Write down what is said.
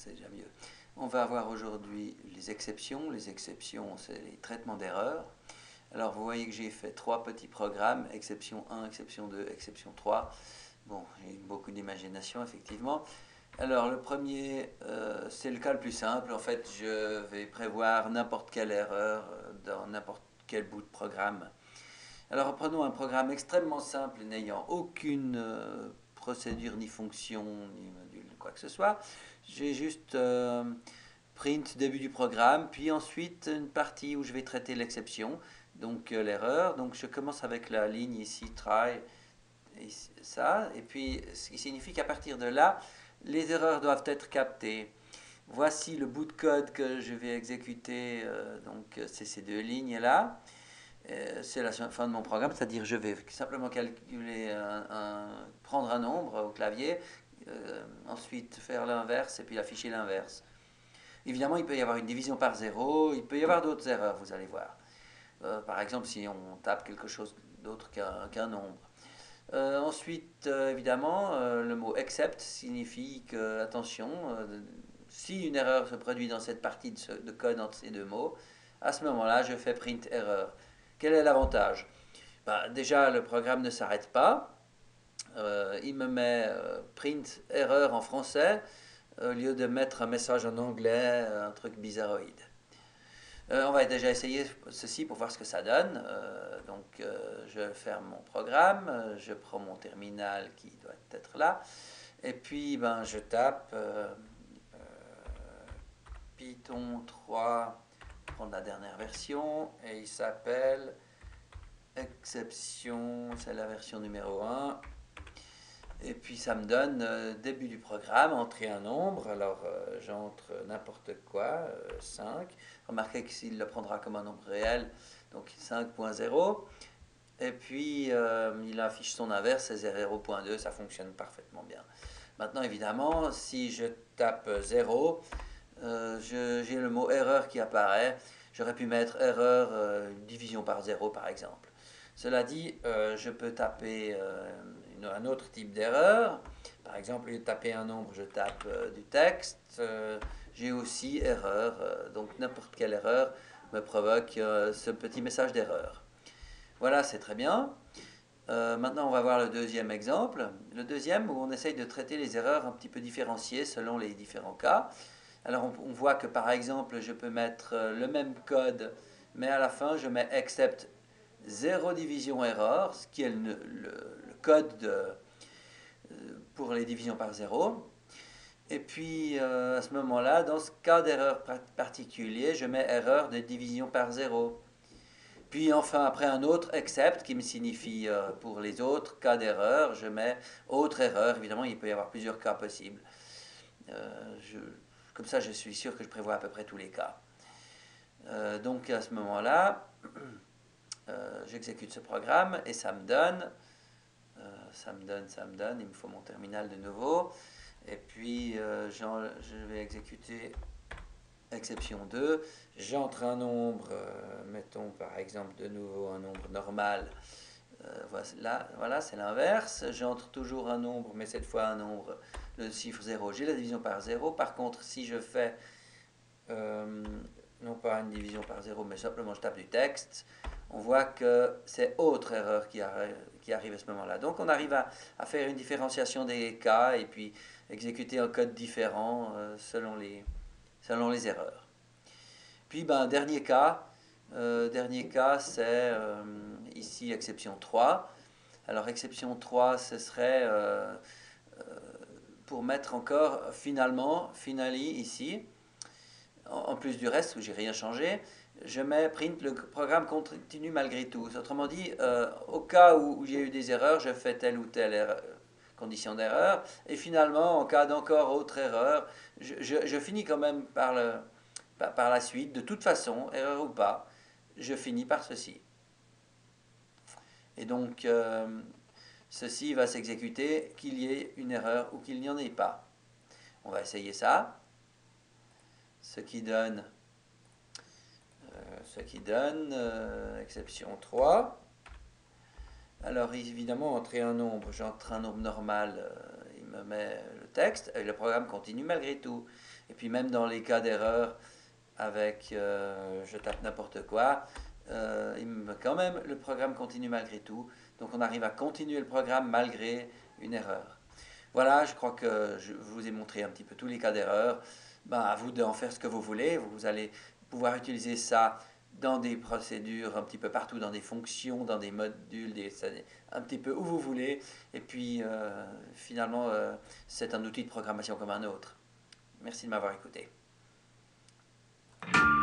c'est déjà mieux. On va voir aujourd'hui les exceptions. Les exceptions, c'est les traitements d'erreurs. Alors, vous voyez que j'ai fait 3 petits programmes, exception 1, exception 2, exception 3. Bon, j'ai eu beaucoup d'imagination, effectivement. Alors, le premier, c'est le cas le plus simple. En fait, je vais prévoir n'importe quelle erreur dans n'importe quel bout de programme. Alors, prenons un programme extrêmement simple, n'ayant aucune procédure, ni fonction, ni module, quoi que ce soit. J'ai juste print début du programme, puis ensuite une partie où je vais traiter l'exception, donc l'erreur. Donc, je commence avec la ligne ici, try, et ça, et puis ce qui signifie qu'à partir de là, les erreurs doivent être captées. Voici le bout de code que je vais exécuter, donc c'est ces deux lignes-là. C'est la fin de mon programme, c'est-à-dire je vais simplement calculer prendre un nombre au clavier, ensuite faire l'inverse et puis afficher l'inverse. Évidemment, il peut y avoir une division par zéro, il peut y avoir d'autres erreurs, vous allez voir. Par exemple, si on tape quelque chose d'autre qu'un nombre. Ensuite, évidemment, le mot except signifie que, attention, si une erreur se produit dans cette partie de code entre ces deux mots, à ce moment-là, je fais print erreur. Quel est l'avantage? Bah, déjà, le programme ne s'arrête pas. Il me met print erreur en français au lieu de mettre un message en anglais, un truc bizarroïde. On va déjà essayer ceci pour voir ce que ça donne. Je ferme mon programme, je prends mon terminal qui doit être là, et puis je tape Python 3, prendre la dernière version, et il s'appelle exception, c'est la version numéro 1. Et puis ça me donne début du programme, entrer un nombre. Alors j'entre n'importe quoi, 5. Remarquez qu'il le prendra comme un nombre réel, donc 5.0. Et puis il affiche son inverse, c'est 0.2, ça fonctionne parfaitement bien. Maintenant évidemment, si je tape 0, j'ai le mot erreur qui apparaît. J'aurais pu mettre erreur division par 0 par exemple. Cela dit, je peux taper un autre type d'erreur. Par exemple, au lieu de taper un nombre, je tape du texte. J'ai aussi erreur, donc n'importe quelle erreur me provoque ce petit message d'erreur. Voilà, c'est très bien. Maintenant, on va voir le deuxième exemple. Le deuxième, où on essaye de traiter les erreurs un petit peu différenciées selon les différents cas. Alors, on voit que par exemple, je peux mettre le même code, mais à la fin, je mets except 0 division error, ce qui est le code pour les divisions par 0. Et puis, à ce moment-là, dans ce cas d'erreur particulier, je mets erreur de division par 0. Puis enfin, après un autre except qui me signifie pour les autres cas d'erreur, je mets autre erreur. Évidemment, il peut y avoir plusieurs cas possibles. Comme ça, je suis sûr que je prévois à peu près tous les cas. Donc à ce moment-là, j'exécute ce programme et ça me donne, il me faut mon terminal de nouveau. Et puis je vais exécuter exception 2, j'entre un nombre, mettons par exemple de nouveau un nombre normal, voilà c'est l'inverse, j'entre toujours un nombre, mais cette fois un nombre, le chiffre 0, j'ai la division par 0, par contre si je fais, non pas une division par 0, mais simplement je tape du texte, on voit que c'est autre erreur qui arrive à ce moment-là. Donc on arrive à faire une différenciation des cas et puis exécuter un code différent selon les erreurs. Puis, dernier cas c'est ici exception 3. Alors, exception 3, ce serait pour mettre encore finally ici, en plus du reste où j'ai rien changé, je mets print le programme continue malgré tout. Autrement dit, au cas où j'ai eu des erreurs, je fais telle ou telle condition d'erreur, et finalement, en cas d'encore autre erreur, je finis quand même par la suite, de toute façon, erreur ou pas, je finis par ceci. Et donc, ceci va s'exécuter qu'il y ait une erreur ou qu'il n'y en ait pas. On va essayer ça. Ce qui donne exception 3. Alors évidemment, entrer un nombre, j'entre un nombre normal, il me met le texte et le programme continue malgré tout. Et puis même dans les cas d'erreur avec je tape n'importe quoi, quand même le programme continue malgré tout. Donc on arrive à continuer le programme malgré une erreur. Voilà, je crois que je vous ai montré un petit peu tous les cas d'erreur. Ben, à vous d'en faire ce que vous voulez. Vous allez pouvoir utiliser ça dans des procédures un petit peu partout, dans des fonctions, dans des modules, un petit peu où vous voulez. Et puis, finalement, c'est un outil de programmation comme un autre. Merci de m'avoir écouté.